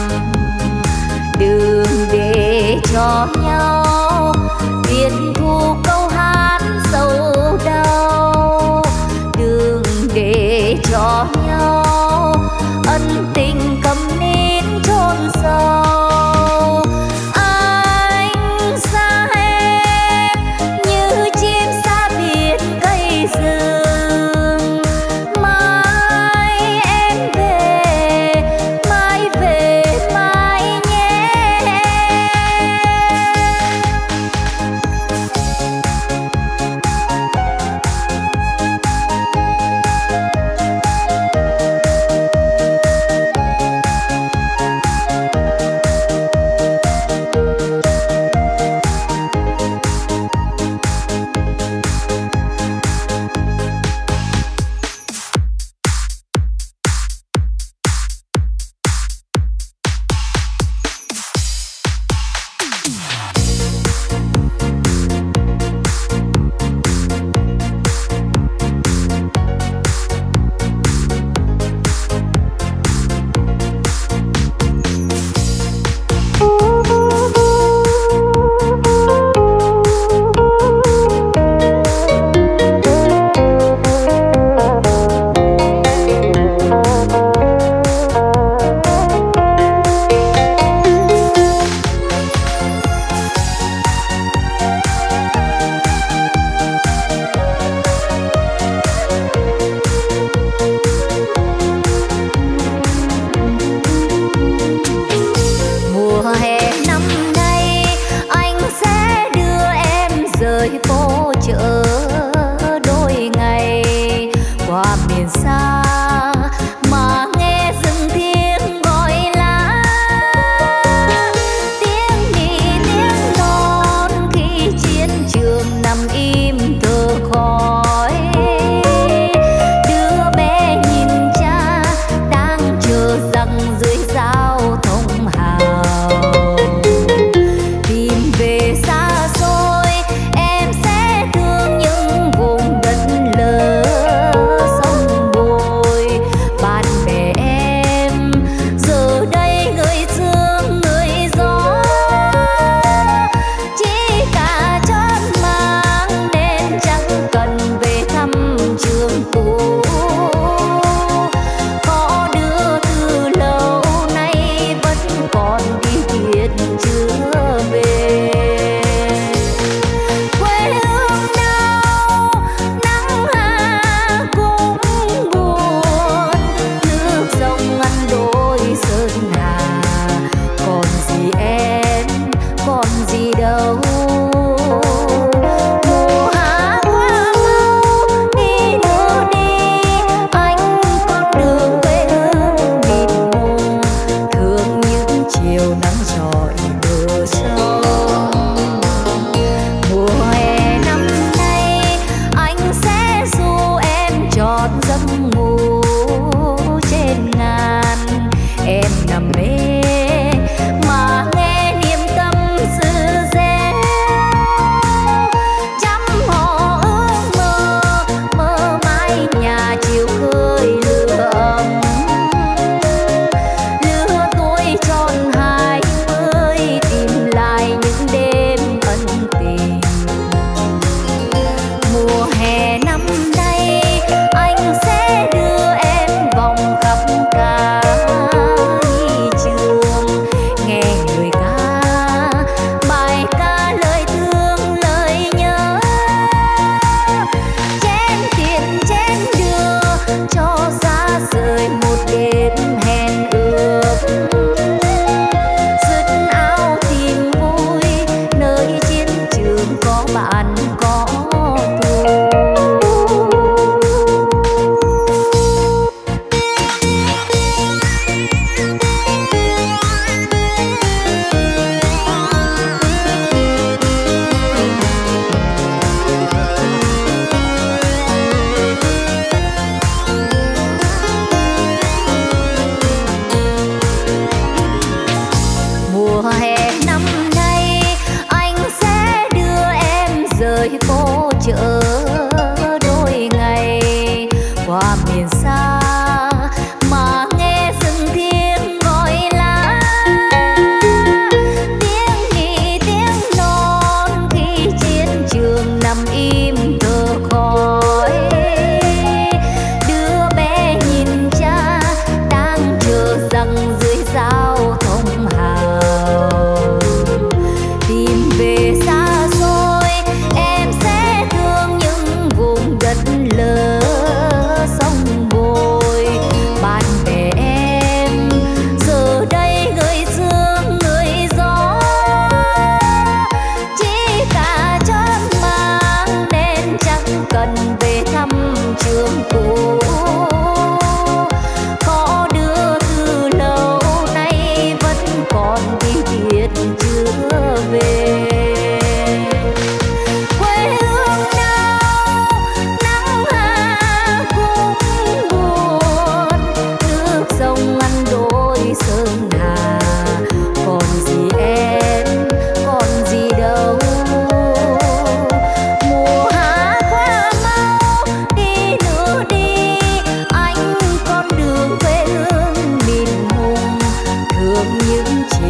Đừng để cho nhau viết thu câu hát sâu đau, đừng để cho nhau ân tình cầm nín chôn sâu. Anh xa em như chim xa biển cây rừng. Mai em về, mai về mai nhé.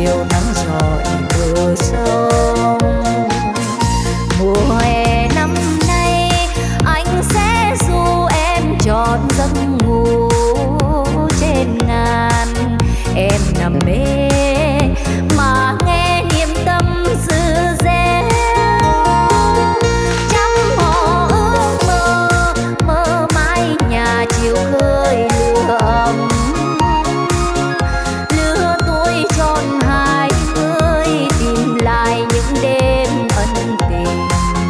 chiều nắng rọi bờ sông. Mùa hè năm nay anh sẽ du em trọn giấc ngủ trên ngàn. Em nằm mê mà nghe niềm tâm sự rẽ. Trăm họ ước mơ, mơ mãi nhà chiều khơi lửa ấm. Lứa tuổi tròn 20 tìm lại những đêm ân tình.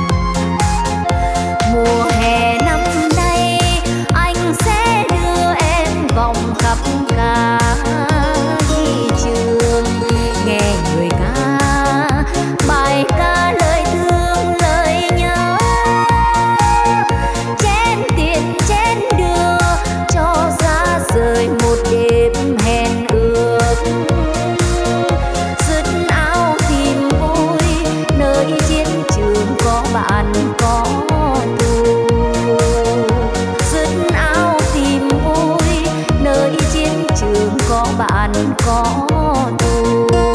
Mùa hè năm nay anh sẽ đưa em vòng khắp cả thị trường, nghe người ca bài ca lời thương lời nhớ. Chén tiền chén đưa cho ra rời một đêm hẹn ước. Dứt áo tìm vui nơi chiến trường có bạn có tù. Dứt áo tìm vui nơi chiến trường có bạn có tù.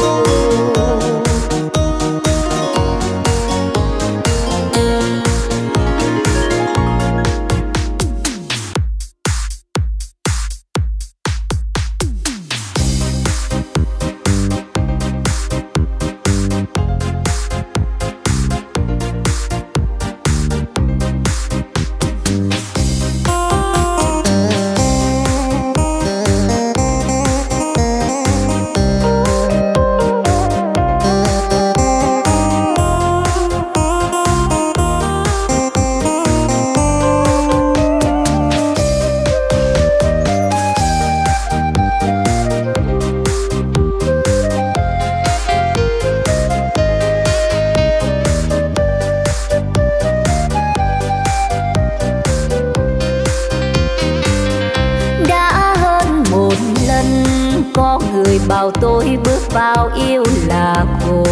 Bảo tôi bước vào yêu là khổ,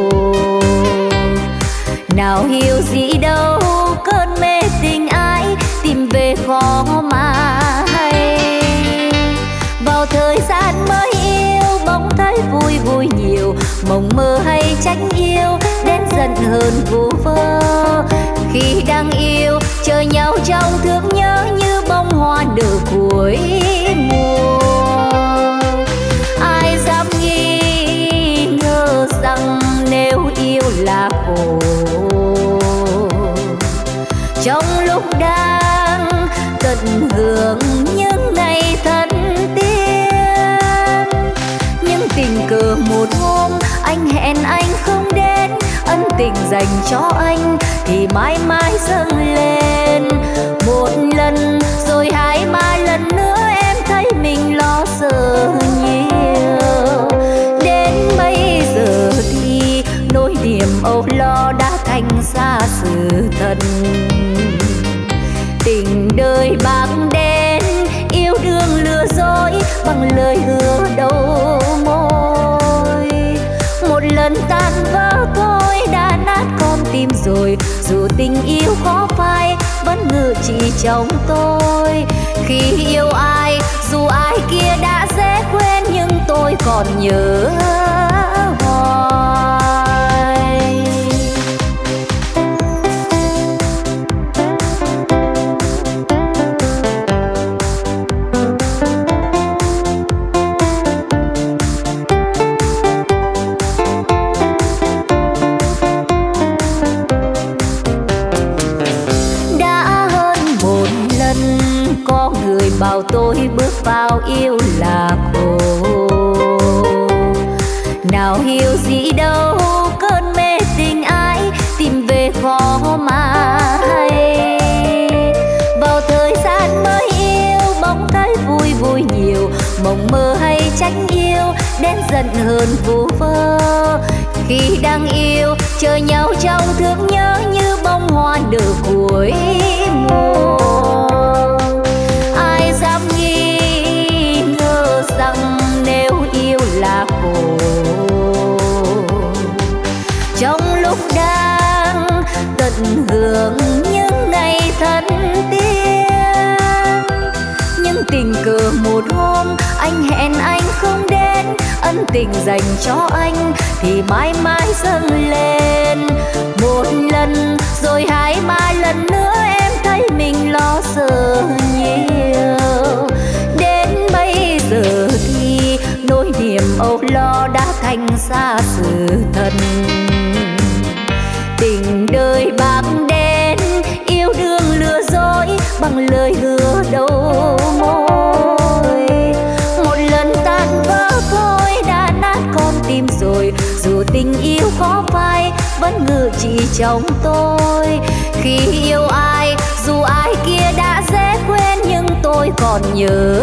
nào hiểu gì đâu cơn mê tình ái tìm về khó mà hay. Vào thời gian mới yêu bỗng thấy vui vui nhiều, mộng mơ hay tránh yêu đến giận hơn vu vơ. Khi đang yêu chờ nhau trong thương nhớ như bông hoa nở cuối mùa. Ai dám nghi ngờ rằng nếu yêu là khổ, trong lúc đang tận hưởng những ngày thân tiên. Nhưng tình cờ một hôm anh hẹn anh không đến, ân tình dành cho anh thì mãi mãi dâng lên. Một lần rồi hai ba lần nữa em thấy mình lo sợ nhiều. Đến bây giờ thì nỗi niềm âu lo đã thành xa sự thật. Tình đời bạc đen yêu đương lừa dối bằng lời hứa đầu môi. Một lần tan vỡ thôi đã nát con tim rồi, dù tình yêu khó phai vẫn ngự trị trong tôi. Khi yêu ai dù ai kia đã dễ quên nhưng tôi còn nhớ hoài. Bảo tôi bước vào yêu là khổ, nào hiểu gì đâu cơn mê tình ái tìm về khó mà hay. Vào thời gian mới yêu bỗng thấy vui vui nhiều, mộng mơ hay tránh yêu đến giận hơn vu vơ. Khi đang yêu chờ nhau trong thương nhớ như bông hoa nở cuối mùa. Ai dám nghi ngờ rằng nếu yêu là khổ, trong lúc đang tận hưởng những ngày thân tiên. Nhưng tình cờ một hôm anh hẹn anh không đến, ân tình dành cho anh thì mãi mãi dâng lên. Một lần rồi hai ba lần nữa em thấy mình lo sợ nhiều. Đến bây giờ thì nỗi niềm âu lo đã thành xa sự thật. Tình đời bạc đen, yêu đương lừa dối bằng lời hứa đầu môi. Một lần tan vỡ thôi đã nát con tim rồi. Dù tình yêu khó phai vẫn ngự trị trong tôi. Khi yêu ai dù ai kia đã dễ quên nhưng tôi còn nhớ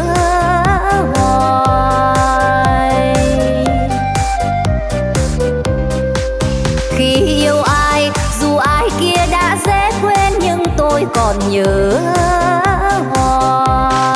hoài. Khi yêu ai dù ai kia đã dễ quên nhưng tôi còn nhớ hoài.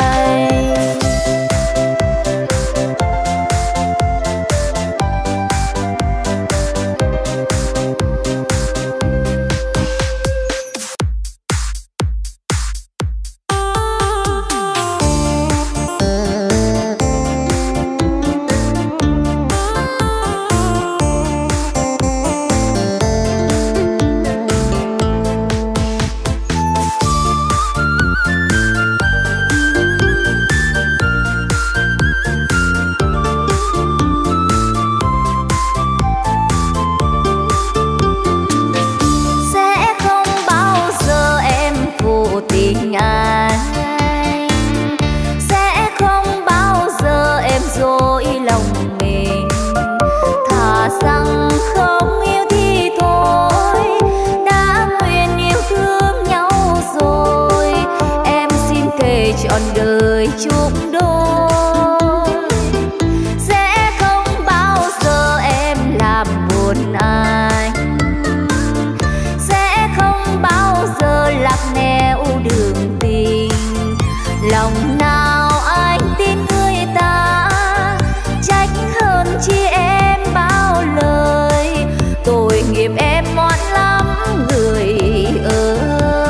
Trọn đời chung đôi sẽ không bao giờ em làm buồn anh, sẽ không bao giờ lạc nẻo đường tình. Lòng nào anh tin người ta trách hơn chi em bao lời. Tội nghiệp em ngoan lắm người ơi.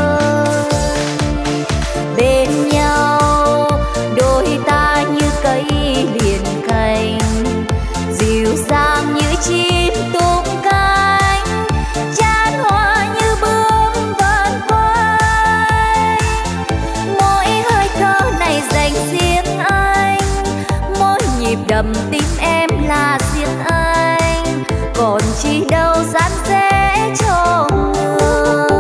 Bên nhau đôi ta như cây liền cành, dịu dàng như chim tung cánh, chan hoa như bướm vần quay. Mỗi hơi thở này dành riêng anh, mỗi nhịp đập tim em là riêng anh, còn chi đâu gian dễ cho người.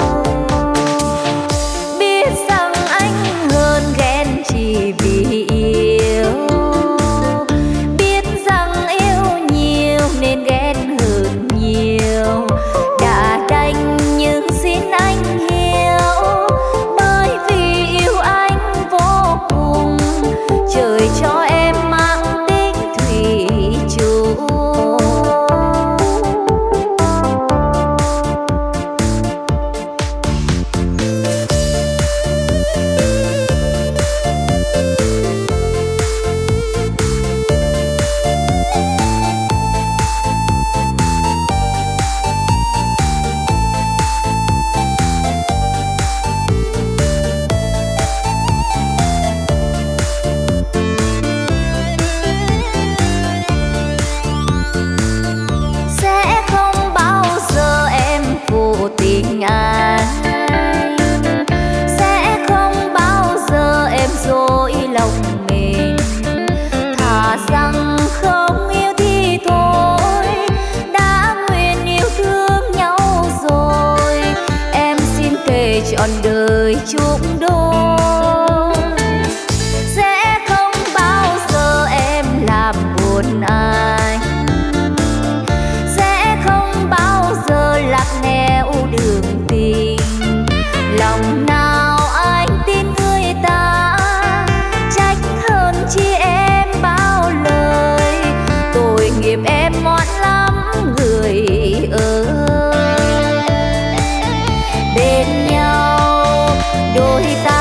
Biết rằng anh hơn ghen chỉ vì yêu, biết rằng yêu nhiều nên ghen hơn nhiều. Đã đành nhưng xin anh hiểu, bởi vì yêu anh vô cùng, trời cho em mang tính thủy chung. Sẽ không bao giờ em phụ tình anh, sẽ không bao giờ em dối lòng mình. Thà rằng không yêu thì thôi, đã nguyện yêu thương nhau rồi. Em xin thề trọn đời chung đôi, sẽ không bao giờ em làm buồn anh, sẽ không bao giờ lạc nẻo đường tình. Lòng nào anh tin người ta trách hơn chi em bao lời. Tội nghiệp em ngoan lắm người ơi. Bên nhau đôi ta